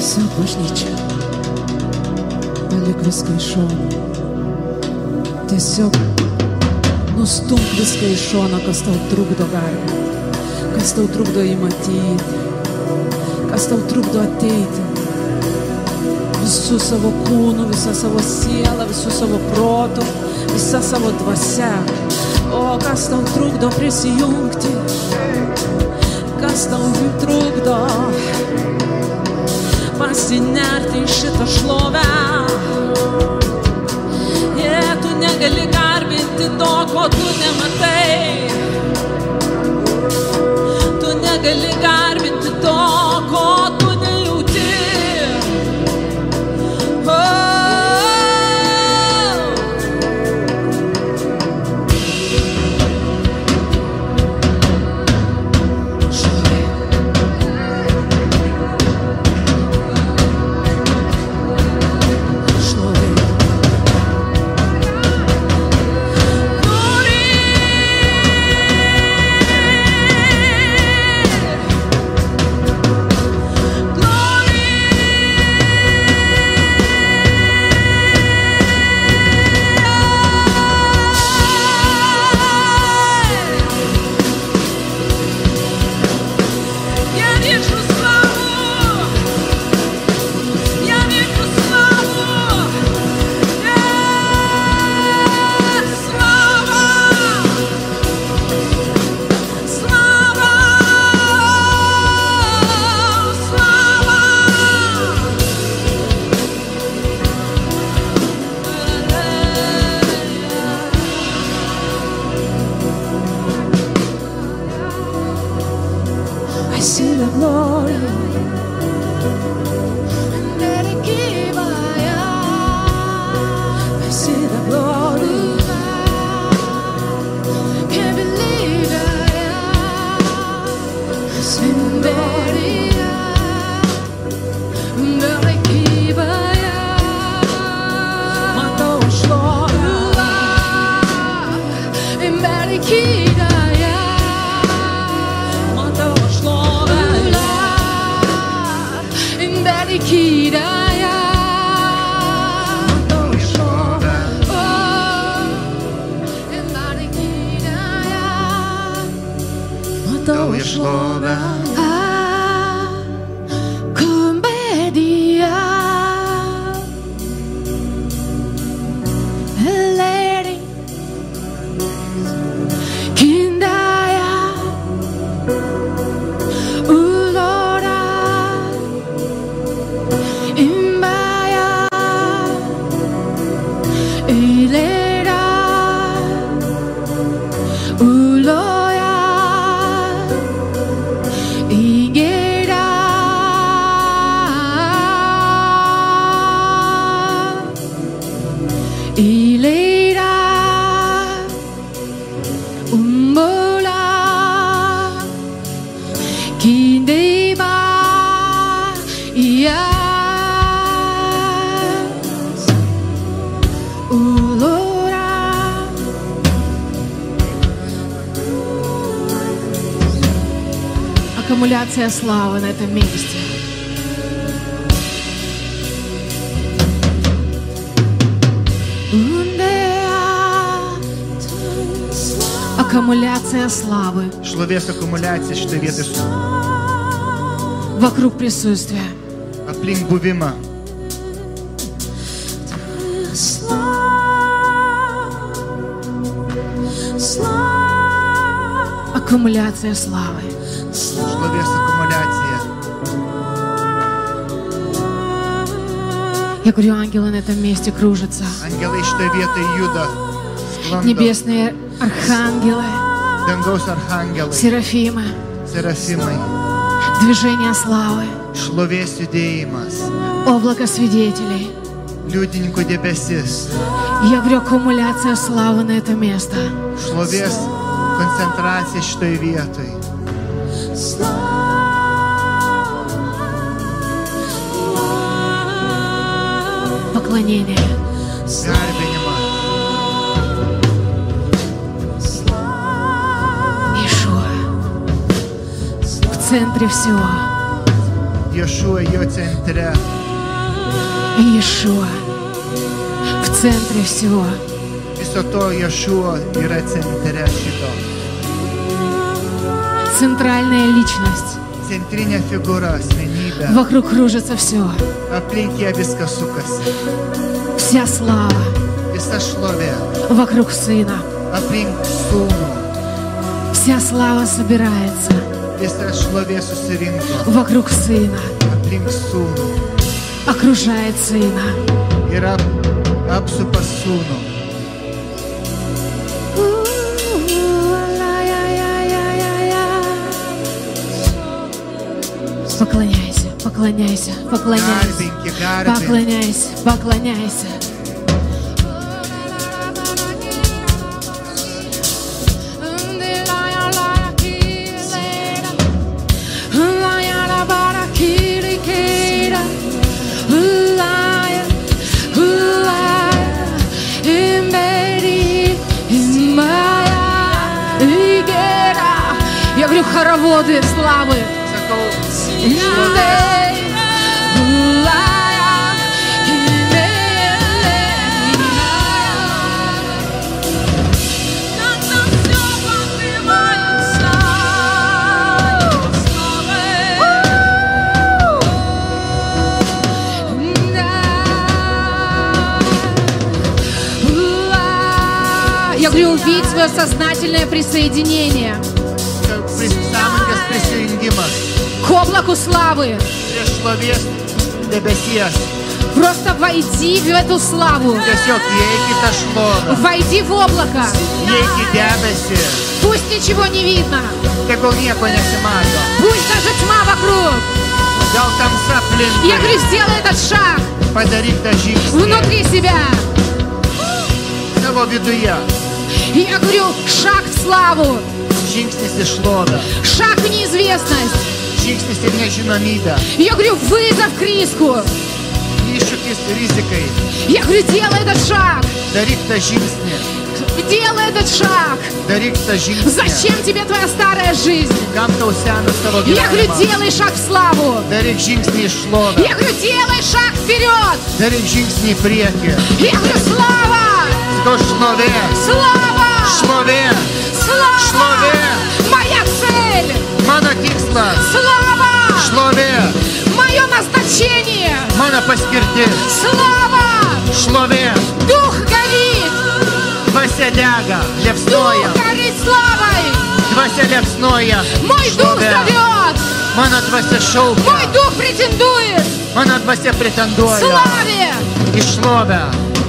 Tiesiog bažnyčia, palik viską į šoną. Tiesiog nustumk viską į šoną, kas tau trukdo garbinti, kas tau trukdo jį matyti, kas tau trukdo ateiti. Visų savo kūnų, visą savo sielą, visų savo protų, visą savo dvasią. O kas tau trukdo prisijungti, kas tau trukdo pasinerti į šitą šlovę. Tu negali garbinti to, ko tu nematai. Tu negali garbinti to, ko tu nejauti. Аккумуляция славы на этом месте. Аккумуляция славы. Šlovės akumuliacija šitoje vietoje. Вокруг присутствия. Aplink buvimą. Аккумуляция славы. Šlovės akumuliacija. Я говорю, ангелы на этом месте кружатся. Angelai šitoje vietoje juda. Sklando. Небесные архангелы. Dangaus arhangelai. Серафимы. Serafimai. Движение славы. Šlovės judėjimas. Облако свидетелей. Liudininkų debesis. Я говорю, аккумуляция славы на это место. Šlovės koncentracija šitoje vietoje. Поклонение. Garbinimą. Иешуа. В центре всего. Ješua jo centre. Иешуа в центре всего. Viso to Ješua yra centre šito. Центральная личность. Centrinė figūra, asmenybė. Вокруг кружится все. Aplink ją viskas sukasi. Вся слава Visa šlovė. вокруг Сына. Aplink sūnų. Вся слава собирается Visa šlovė susirinko. вокруг Сына. Aplink sūnų. Окружает Сына. Ir apsupa sūnų. Поклоняйся, поклоняйся, поклоняйся. Garbinki, garbinki. Поклоняйся, поклоняйся. Я говорю, хороводы славы. Sakau, šlovės. Я говорю, увидь свое сознательное присоединение Sąmoningas prisijungimas к облаку славы. prie šlovės debesies. Просто войди в эту славу. Tiesiog įeik į tą šlovę. Войди в облако. Įeik į debesį. Пусть ничего не видно. Tegul nieko nesimato. Пусть даже тьма вокруг. Gal tamsa Я aplinkui. говорю, сделай этот шаг Padaryk tą žingsnį внутри себя. savo viduje. И я говорю, шаг в славу. Žingsnis į šlovę. Шаг в неизвестность. Žingsnis į nežinomybę. Я говорю, вызов к риску. Iššūkis rizikai. Я говорю, делай этот шаг. Daryk tą žingsnį. Делай этот шаг. Daryk tą žingsnį. Зачем тебе твоя старая жизнь? Kam tau senas tavo Я говорю, gyvenimas? делай шаг в славу. Daryk žingsnį į šlovę. Я говорю, делай шаг вперед. Daryk žingsnį į priekį. Я говорю, слава, Sakau šlovė. слава, Šlovė. слава. Šlovė. Моя цель, Mano tikslas. слава, Šlovė. мое назначение, Mano paskirtis. слава. Šlovė. Дух горит, Dvasia dega. дух Liepsnoja. горит славой. Dvasia liepsnoja. Мой дух Šlovė. зовет, Mano dvasia мой šaukia. дух претендует. Mano dvasia pretenduoja. Славе. Į šlovę.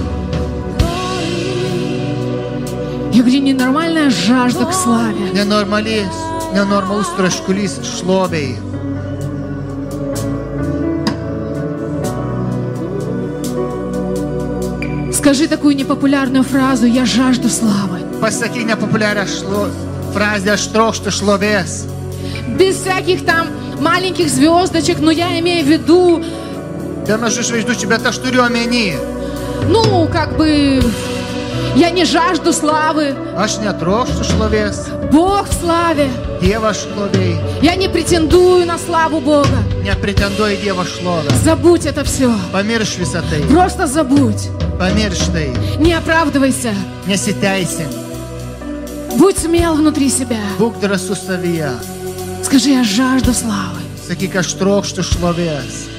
Я говорю, ненормальная жажда к славе. Nenormalus troškulys šloviai. Скажи такую непопулярную фразу: я жажду славы. Pasakyk nepopuliarią frazę, aš trokštu šlovės. Без всяких там маленьких звездочек, но я имею в виду, Be mažų žvaigždučių, bet aš turiu omeny. ну, как бы, я не жажду славы. Aš netrokštu šlovės. Бог в славе. Dievas šloviai. Я не претендую на славу Бога. Nepretenduoju į Dievo šlovę. Забудь это все. Pamirš visą tai. Просто забудь. Pamirš tai. Не оправдывайся. Nesiteisink. Будь смел внутри себя. Būk drąsus savyje. Скажи, я жажду славы. Sakyk, aš trokštu šlovės.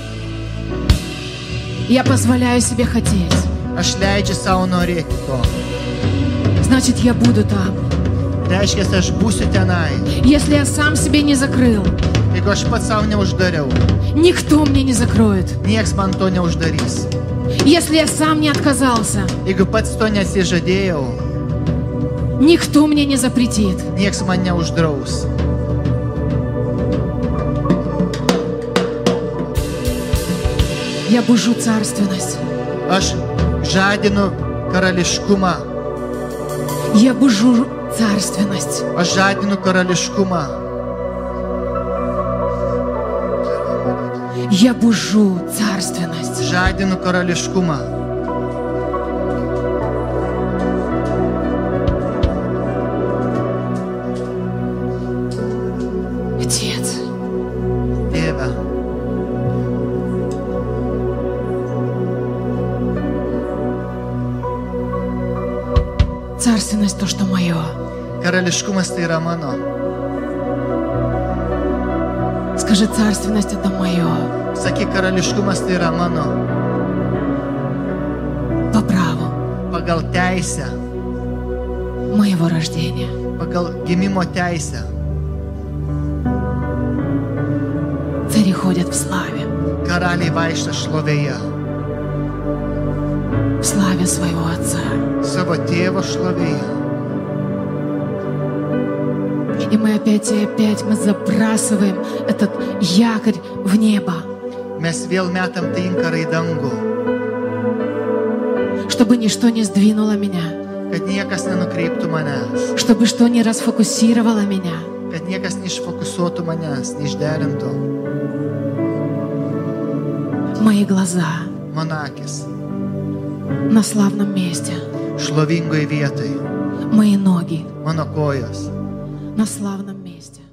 Я позволяю себе хотеть. Aš leidžiu savo norėti to. Значит, я буду там. Reiškia, aš būsiu tenai. Если я сам себе не закрыл, Jeigu aš pats savo neuždariau, никто мне не закроет. nieks man to neuždarys. Если я сам не отказался, Jeigu pats to nesižadėjau, никто мне не запретит. nieks man neuždraus. Я бужу царственность. Aš žadinu karališkumą. Я бужу царственность. Aš žadinu karališkumą. Я бужу царственность. Žadinu karališkumą. Отец, Tėve, царственность то, что мое. Karališkumas tai yra mano. Скажи, царственность это мое. Sakyk, karališkumas tai yra mano. По праву Pagal teisę, моего рождения. pagal gimimo teisę. Цари ходят в славе. Karaliai vaikšto šlovėje. В славе своего Отца. Savo tėvo šlovėje. И мы опять и опять мы забрасываем этот якорь в небо, Mes vėl metam tą inkarą į dangų, чтобы ничто не сдвинуло меня, kad niekas nenukreiptų manęs, чтобы что не расфокусировало меня. kad niekas neišfokusuotų manęs, neišderintų. Мои глаза Mano akis на славном месте, šlovingoje vietoje, мои ноги mano kojos на славном месте.